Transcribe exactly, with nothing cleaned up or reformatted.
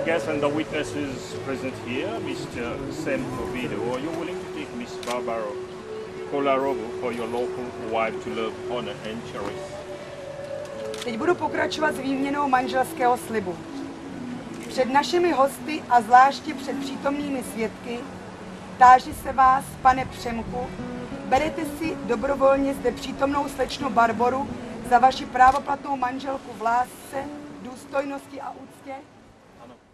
guests and the witnesses present here, Mister Sam Covido, are you willing to take Miss Barbara Kolarovu for your local wife to love, honor and cherish? Teď budu pokračovat s výměnou manželského slibu. Před našimi hosty a zvláště před přítomnými svědky táži se vás, pane Přemku, berete si dobrovolně zde přítomnou slečnu Barboru za vaši právoplatnou manželku v lásce, důstojnosti a úctě? Ano.